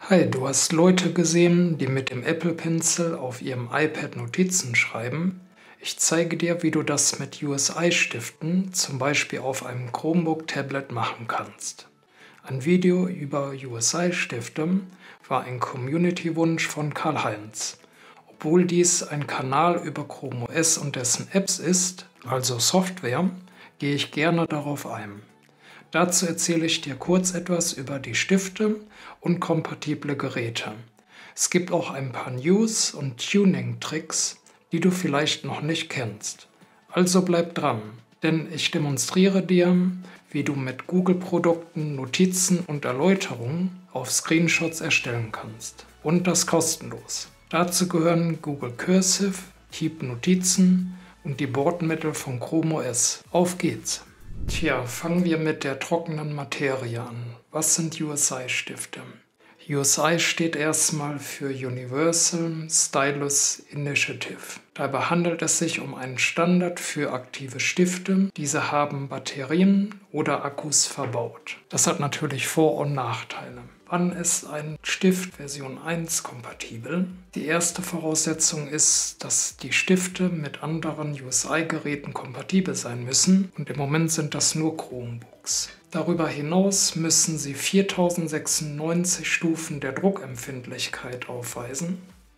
Hi, du hast Leute gesehen, die mit dem Apple Pencil auf ihrem iPad Notizen schreiben. Ich zeige dir, wie du das mit USI-Stiften, zum Beispiel auf einem Chromebook-Tablet, machen kannst. Ein Video über USI-Stifte war ein Community-Wunsch von Karl-Heinz. Obwohl dies ein Kanal über Chrome OS und dessen Apps ist, also Software, gehe ich gerne darauf ein. Dazu erzähle ich dir kurz etwas über die Stifte und kompatible Geräte. Es gibt auch ein paar News und Tuning-Tricks, die du vielleicht noch nicht kennst. Also bleib dran, denn ich demonstriere dir, wie du mit Google-Produkten Notizen und Erläuterungen auf Screenshots erstellen kannst. Und das kostenlos. Dazu gehören Google Cursive, Keep Notizen und die Bordmittel von Chrome OS. Auf geht's! Tja, fangen wir mit der trockenen Materie an. Was sind USI-Stifte? USI steht erstmal für Universal Stylus Initiative. Dabei handelt es sich um einen Standard für aktive Stifte. Diese haben Batterien oder Akkus verbaut. Das hat natürlich Vor- und Nachteile. Wann ist ein Stift Version 1 kompatibel? Die erste Voraussetzung ist, dass die Stifte mit anderen USI-Geräten kompatibel sein müssen und im Moment sind das nur Chromebooks. Darüber hinaus müssen sie 4096 Stufen der Druckempfindlichkeit aufweisen.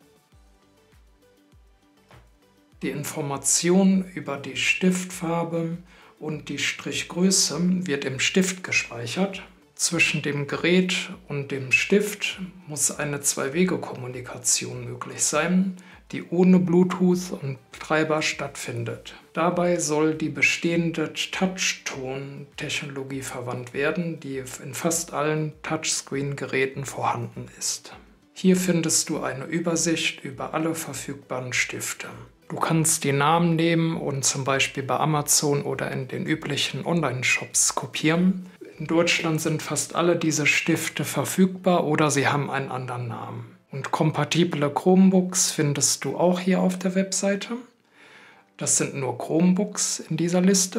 Die Information über die Stiftfarbe und die Strichgröße wird im Stift gespeichert. Zwischen dem Gerät und dem Stift muss eine Zwei-Wege-Kommunikation möglich sein, die ohne Bluetooth und Treiber stattfindet. Dabei soll die bestehende Touchtone-Technologie verwandt werden, die in fast allen Touchscreen-Geräten vorhanden ist. Hier findest du eine Übersicht über alle verfügbaren Stifte. Du kannst die Namen nehmen und zum Beispiel bei Amazon oder in den üblichen Online-Shops kopieren. In Deutschland sind fast alle diese Stifte verfügbar oder sie haben einen anderen Namen. Und kompatible Chromebooks findest du auch hier auf der Webseite. Das sind nur Chromebooks in dieser Liste.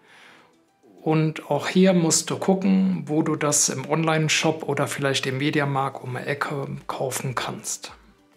Und auch hier musst du gucken, wo du das im Online-Shop oder vielleicht im Mediamarkt um die Ecke kaufen kannst.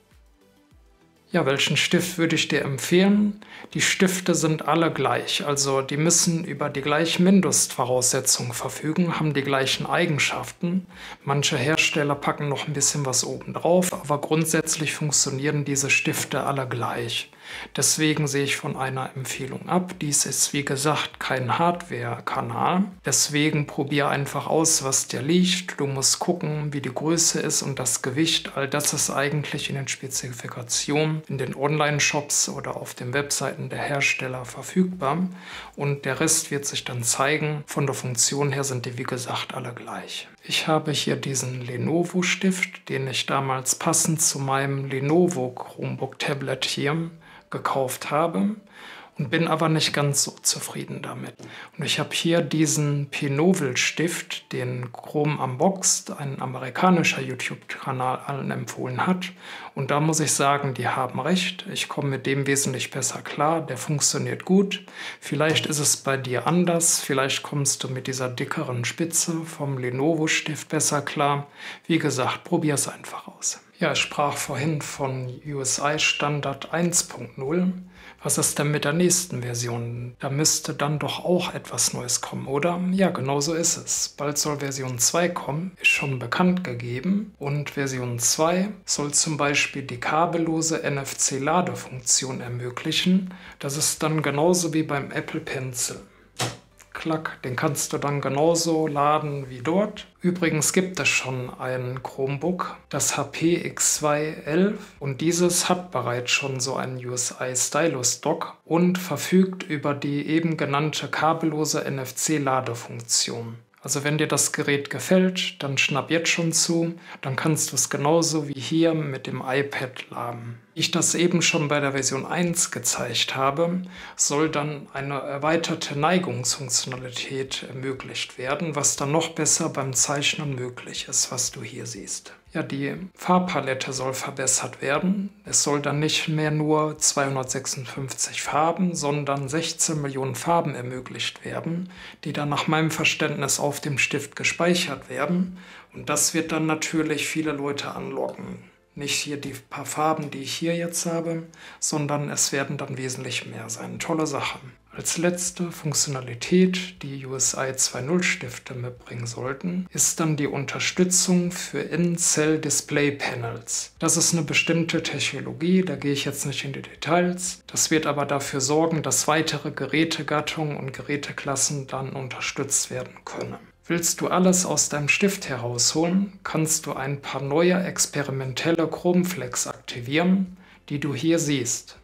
Ja, welchen Stift würde ich dir empfehlen? Die Stifte sind alle gleich, also die müssen über die gleichen Mindestvoraussetzungen verfügen, haben die gleichen Eigenschaften. Manche Hersteller packen noch ein bisschen was oben drauf, aber grundsätzlich funktionieren diese Stifte alle gleich. Deswegen sehe ich von einer Empfehlung ab. Dies ist wie gesagt kein Hardware-Kanal. Deswegen probier einfach aus, was dir liegt. Du musst gucken, wie die Größe ist und das Gewicht. All das ist eigentlich in den Spezifikationen, in den Online-Shops oder auf den Webseiten der Hersteller verfügbar. Und der Rest wird sich dann zeigen. Von der Funktion her sind die wie gesagt alle gleich. Ich habe hier diesen Lenovo-Stift, den ich damals passend zu meinem Lenovo Chromebook Tablet hier gekauft habe und bin aber nicht ganz so zufrieden damit. Und ich habe hier diesen Penovel-Stift, den Chrome Unboxed, ein amerikanischer YouTube-Kanal, allen empfohlen hat. Und da muss ich sagen, die haben recht. Ich komme mit dem wesentlich besser klar. Der funktioniert gut. Vielleicht ist es bei dir anders. Vielleicht kommst du mit dieser dickeren Spitze vom Lenovo-Stift besser klar. Wie gesagt, probier es einfach aus. Ja, ich sprach vorhin von USI Standard 1.0. Was ist denn mit der nächsten Version? Da müsste dann doch auch etwas Neues kommen, oder? Ja, genau so ist es. Bald soll Version 2 kommen, ist schon bekannt gegeben. Und Version 2 soll zum Beispiel die kabellose NFC-Ladefunktion ermöglichen. Das ist dann genauso wie beim Apple Pencil. Klack, den kannst du dann genauso laden wie dort. Übrigens gibt es schon ein Chromebook, das HP X211, und dieses hat bereits schon so einen USI Stylus Dock und verfügt über die eben genannte kabellose NFC-Ladefunktion. Also wenn dir das Gerät gefällt, dann schnapp jetzt schon zu, dann kannst du es genauso wie hier mit dem iPad laden. Wie ich das eben schon bei der Version 1 gezeigt habe, soll dann eine erweiterte Neigungsfunktionalität ermöglicht werden, was dann noch besser beim Zeichnen möglich ist, was du hier siehst. Ja, die Farbpalette soll verbessert werden. Es soll dann nicht mehr nur 256 Farben, sondern 16 Millionen Farben ermöglicht werden, die dann nach meinem Verständnis auf dem Stift gespeichert werden. Und das wird dann natürlich viele Leute anlocken. Nicht hier die paar Farben, die ich hier jetzt habe, sondern es werden dann wesentlich mehr sein. Tolle Sache. Als letzte Funktionalität, die USI 2.0 Stifte mitbringen sollten, ist dann die Unterstützung für In-Cell Display Panels. Das ist eine bestimmte Technologie, da gehe ich jetzt nicht in die Details. Das wird aber dafür sorgen, dass weitere Gerätegattungen und Geräteklassen dann unterstützt werden können. Willst du alles aus deinem Stift herausholen, kannst du ein paar neue experimentelle Chromflex aktivieren, die du hier siehst.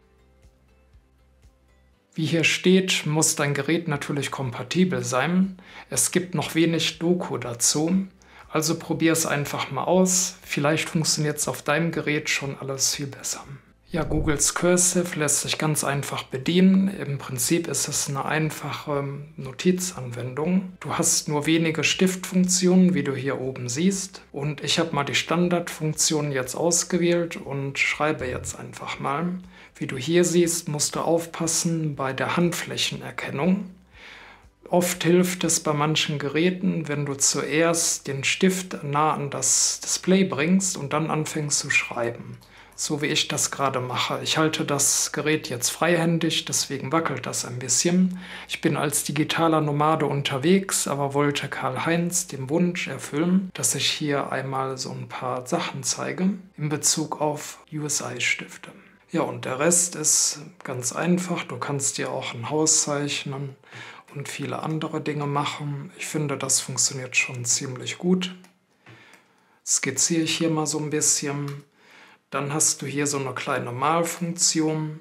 Wie hier steht, muss dein Gerät natürlich kompatibel sein. Es gibt noch wenig Doku dazu, also probier es einfach mal aus. Vielleicht funktioniert es auf deinem Gerät schon alles viel besser. Ja, Googles Cursive lässt sich ganz einfach bedienen. Im Prinzip ist es eine einfache Notizanwendung. Du hast nur wenige Stiftfunktionen, wie du hier oben siehst. Und ich habe mal die Standardfunktion jetzt ausgewählt und schreibe jetzt einfach mal. Wie du hier siehst, musst du aufpassen bei der Handflächenerkennung. Oft hilft es bei manchen Geräten, wenn du zuerst den Stift nah an das Display bringst und dann anfängst zu schreiben. So wie ich das gerade mache. Ich halte das Gerät jetzt freihändig, deswegen wackelt das ein bisschen. Ich bin als digitaler Nomade unterwegs, aber wollte Karl-Heinz den Wunsch erfüllen, dass ich hier einmal so ein paar Sachen zeige in Bezug auf USI-Stifte. Ja, und der Rest ist ganz einfach. Du kannst dir auch ein Haus zeichnen und viele andere Dinge machen. Ich finde, das funktioniert schon ziemlich gut. Skizziere ich hier mal so ein bisschen. Dann hast du hier so eine kleine Malfunktion.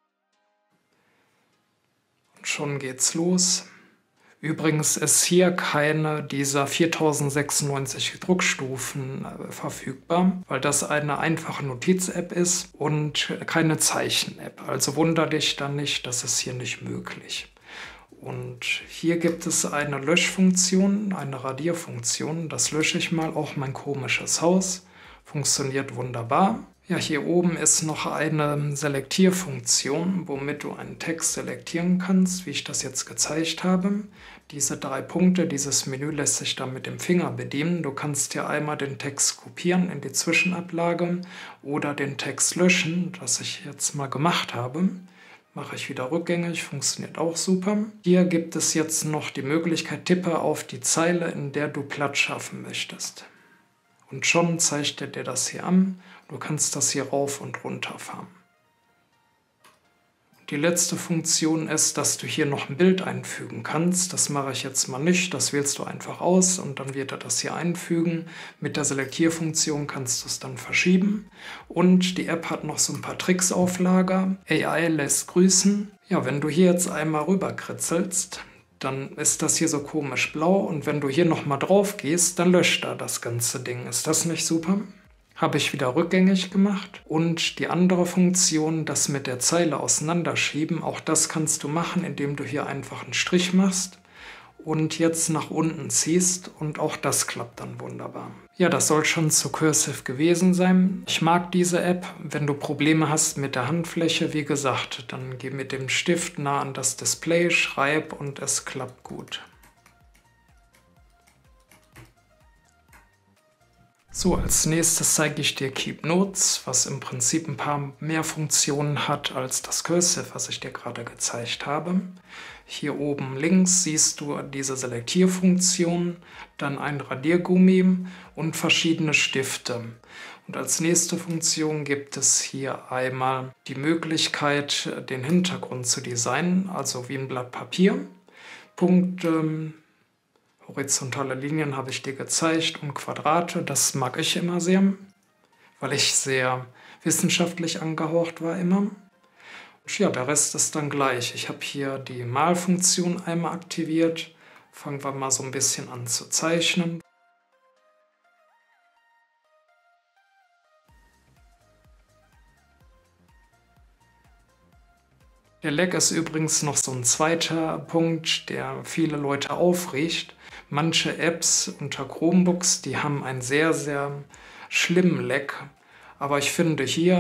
Und schon geht's los. Übrigens ist hier keine dieser 4096 Druckstufen verfügbar, weil das eine einfache Notiz-App ist und keine Zeichen-App. Also wundere dich dann nicht, das ist hier nicht möglich. Und hier gibt es eine Löschfunktion, eine Radierfunktion. Das lösche ich mal, auch mein komisches Haus. Funktioniert wunderbar. Ja, hier oben ist noch eine Selektierfunktion, womit du einen Text selektieren kannst, wie ich das jetzt gezeigt habe. Diese 3 Punkte, dieses Menü lässt sich dann mit dem Finger bedienen. Du kannst hier einmal den Text kopieren in die Zwischenablage oder den Text löschen, das ich jetzt mal gemacht habe. Mache ich wieder rückgängig, funktioniert auch super. Hier gibt es jetzt noch die Möglichkeit, tippe auf die Zeile, in der du Platz schaffen möchtest. Und schon zeigt er dir das hier an. Du kannst das hier rauf und runter fahren. Die letzte Funktion ist, dass du hier noch ein Bild einfügen kannst. Das mache ich jetzt mal nicht. Das wählst du einfach aus und dann wird er das hier einfügen. Mit der Selektierfunktion kannst du es dann verschieben. Und die App hat noch so ein paar Tricks auf Lager. AI lässt grüßen. Ja, wenn du hier jetzt einmal rüberkritzelst, dann ist das hier so komisch blau. Und wenn du hier nochmal drauf gehst, dann löscht er das ganze Ding. Ist das nicht super? Habe ich wieder rückgängig gemacht. Und die andere Funktion, das mit der Zeile auseinanderschieben, auch das kannst du machen, indem du hier einfach einen Strich machst und jetzt nach unten ziehst und auch das klappt dann wunderbar. Ja, das soll schon zu Cursive gewesen sein. Ich mag diese App. Wenn du Probleme hast mit der Handfläche, wie gesagt, dann geh mit dem Stift nah an das Display, schreib und es klappt gut. So, als nächstes zeige ich dir Keep Notes, was im Prinzip ein paar mehr Funktionen hat als das Cursive, was ich dir gerade gezeigt habe. Hier oben links siehst du diese Selektierfunktion, dann ein Radiergummi und verschiedene Stifte. Und als nächste Funktion gibt es hier einmal die Möglichkeit, den Hintergrund zu designen, also wie ein Blatt Papier. Horizontale Linien habe ich dir gezeigt und Quadrate, das mag ich immer sehr, weil ich sehr wissenschaftlich angehaucht war immer. Und ja, der Rest ist dann gleich. Ich habe hier die Malfunktion einmal aktiviert. Fangen wir mal so ein bisschen an zu zeichnen. Der Lag ist übrigens noch so ein zweiter Punkt, der viele Leute aufregt. Manche Apps unter Chromebooks, die haben einen sehr, sehr schlimmen Lag. Aber ich finde hier,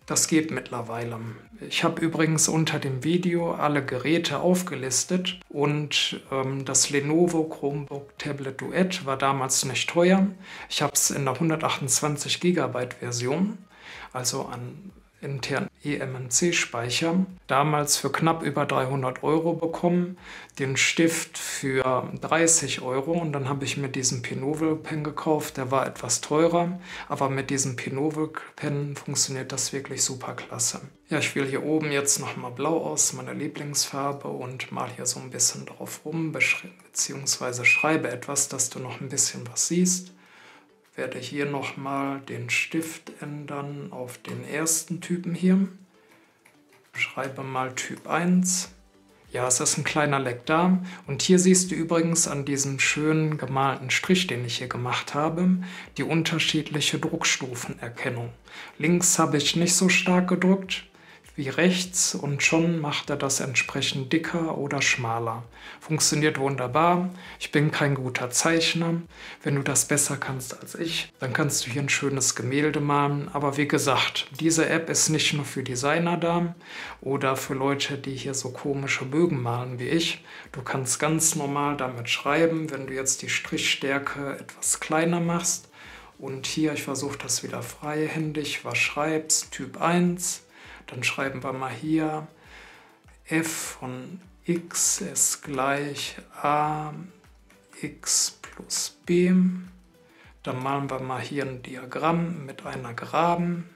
Das geht mittlerweile. Ich habe übrigens unter dem Video alle Geräte aufgelistet und das Lenovo Chromebook Tablet Duet war damals nicht teuer. Ich habe es in der 128 GB Version, also an internen eMMC-Speicher, damals für knapp über 300 € bekommen, den Stift für 30 € und dann habe ich mir diesen Pinovel Pen gekauft, der war etwas teurer, aber mit diesem Pinovel Pen funktioniert das wirklich super klasse. Ja, ich wähle hier oben jetzt nochmal Blau aus, meine Lieblingsfarbe, und mal hier so ein bisschen drauf rum, beziehungsweise schreibe etwas, dass du noch ein bisschen was siehst. Werde hier nochmal den Stift ändern auf den ersten Typen hier. Schreibe mal Typ 1. Ja, es ist ein kleiner Leck da. Und hier siehst du übrigens an diesem schönen gemalten Strich, den ich hier gemacht habe, die unterschiedliche Druckstufenerkennung. Links habe ich nicht so stark gedrückt wie rechts und schon macht er das entsprechend dicker oder schmaler. Funktioniert wunderbar. Ich bin kein guter Zeichner. Wenn du das besser kannst als ich, dann kannst du hier ein schönes Gemälde malen. Aber wie gesagt, diese App ist nicht nur für Designer da oder für Leute, die hier so komische Bögen malen wie ich. Du kannst ganz normal damit schreiben, wenn du jetzt die Strichstärke etwas kleiner machst. Und hier, ich versuche das wieder freihändig, was schreibst, Typ 1. Dann schreiben wir mal hier, f von x ist gleich a x plus b. Dann malen wir mal hier ein Diagramm mit einer Geraden,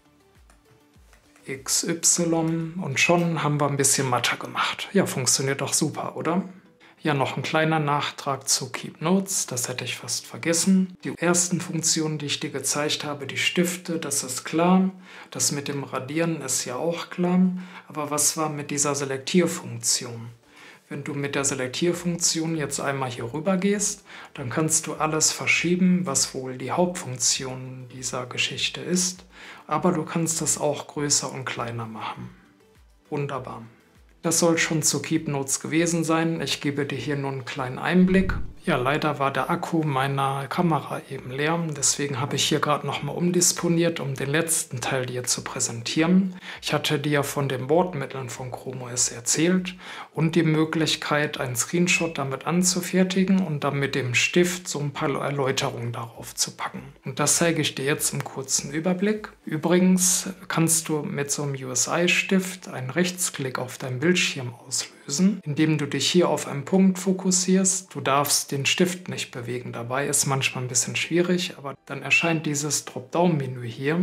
xy, und schon haben wir ein bisschen Mathe gemacht. Ja, funktioniert doch super, oder? Ja, noch ein kleiner Nachtrag zu Keep Notes, das hätte ich fast vergessen. Die ersten Funktionen, die ich dir gezeigt habe, die Stifte, das ist klar. Das mit dem Radieren ist ja auch klar. Aber was war mit dieser Selektierfunktion? Wenn du mit der Selektierfunktion jetzt einmal hier rüber gehst, dann kannst du alles verschieben, was wohl die Hauptfunktion dieser Geschichte ist. Aber du kannst das auch größer und kleiner machen. Wunderbar. Das soll schon zu Keep Notes gewesen sein. Ich gebe dir hier nur einen kleinen Einblick. Ja, leider war der Akku meiner Kamera eben leer. Deswegen habe ich hier gerade nochmal umdisponiert, um den letzten Teil dir zu präsentieren. Ich hatte dir von den Bordmitteln von Chrome OS erzählt und die Möglichkeit, einen Screenshot damit anzufertigen und dann mit dem Stift so ein paar Erläuterungen darauf zu packen. Und das zeige ich dir jetzt im kurzen Überblick. Übrigens kannst du mit so einem USI-Stift einen Rechtsklick auf deinem Bildschirm auslösen, indem du dich hier auf einen Punkt fokussierst. Du darfst den Stift nicht bewegen dabei, ist manchmal ein bisschen schwierig, aber dann erscheint dieses Dropdown-Menü hier,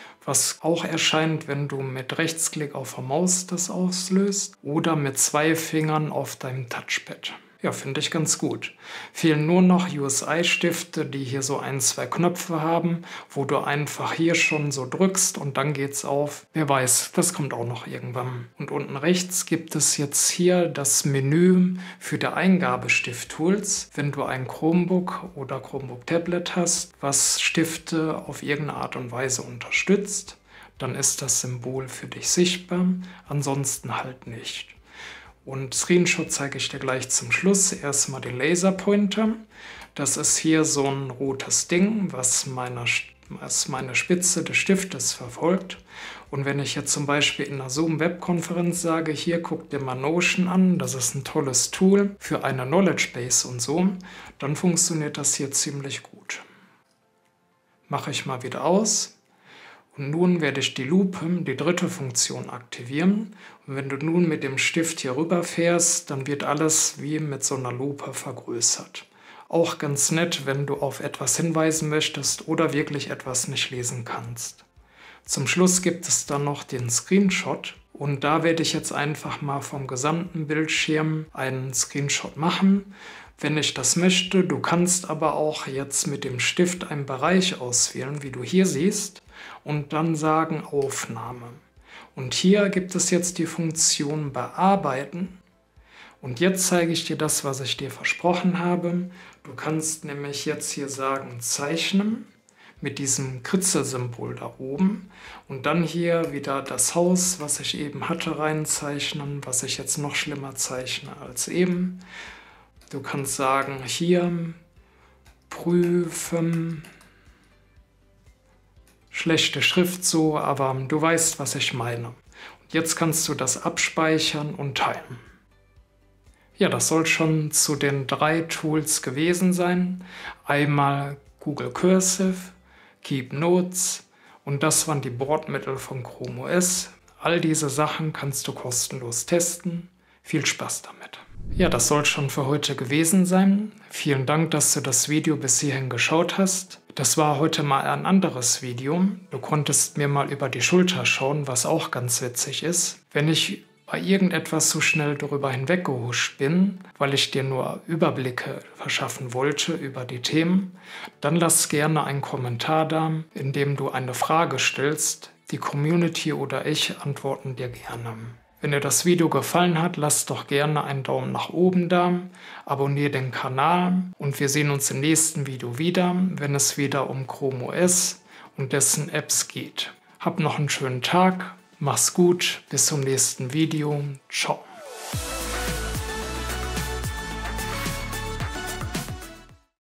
was auch erscheint, wenn du mit Rechtsklick auf der Maus das auslöst oder mit 2 Fingern auf deinem Touchpad. Ja, finde ich ganz gut. Fehlen nur noch USI-Stifte, die hier so 1, 2 Knöpfe haben, wo du einfach hier schon so drückst und dann geht's auf. Wer weiß, das kommt auch noch irgendwann. Und unten rechts gibt es jetzt hier das Menü für die Eingabestift-Tools. Wenn du ein Chromebook oder Chromebook Tablet hast, was Stifte auf irgendeine Art und Weise unterstützt, dann ist das Symbol für dich sichtbar, ansonsten halt nicht. Und Screenshot zeige ich dir gleich zum Schluss. Erstmal den Laserpointer. Das ist hier so ein rotes Ding, was meine Spitze des Stiftes verfolgt. Und wenn ich jetzt zum Beispiel in einer Zoom-Webkonferenz sage, hier guck dir mal Notion an, das ist ein tolles Tool für eine Knowledge Base und so, dann funktioniert das hier ziemlich gut. Mache ich mal wieder aus. Und nun werde ich die Lupe, die dritte Funktion, aktivieren. Und wenn du nun mit dem Stift hier rüber fährst, dann wird alles wie mit so einer Lupe vergrößert. Auch ganz nett, wenn du auf etwas hinweisen möchtest oder wirklich etwas nicht lesen kannst. Zum Schluss gibt es dann noch den Screenshot. Und da werde ich jetzt einfach mal vom gesamten Bildschirm einen Screenshot machen, wenn ich das möchte. Du kannst aber auch jetzt mit dem Stift einen Bereich auswählen, wie du hier siehst, und dann sagen Aufnahme. Und hier gibt es jetzt die Funktion Bearbeiten. Und jetzt zeige ich dir das, was ich dir versprochen habe. Du kannst nämlich jetzt hier sagen Zeichnen mit diesem Kritzelsymbol da oben und dann hier wieder das Haus, was ich eben hatte, reinzeichnen, was ich jetzt noch schlimmer zeichne als eben. Du kannst sagen hier prüfen, schlechte Schrift so, aber du weißt, was ich meine. Und jetzt kannst du das abspeichern und teilen. Ja, das soll schon zu den 3 Tools gewesen sein. Einmal Google Cursive, Keep Notes und das waren die Bordmittel von Chrome OS. All diese Sachen kannst du kostenlos testen. Viel Spaß damit. Ja, das soll schon für heute gewesen sein. Vielen Dank, dass du das Video bis hierhin geschaut hast. Das war heute mal ein anderes Video. Du konntest mir mal über die Schulter schauen, was auch ganz witzig ist. Wenn ich bei irgendetwas so schnell darüber hinweggehuscht bin, weil ich dir nur Überblicke verschaffen wollte über die Themen, dann lass gerne einen Kommentar da, in dem du eine Frage stellst. Die Community oder ich antworten dir gerne. Wenn dir das Video gefallen hat, lass doch gerne einen Daumen nach oben da, abonniere den Kanal und wir sehen uns im nächsten Video wieder, wenn es wieder um Chrome OS und dessen Apps geht. Hab noch einen schönen Tag, mach's gut, bis zum nächsten Video, ciao.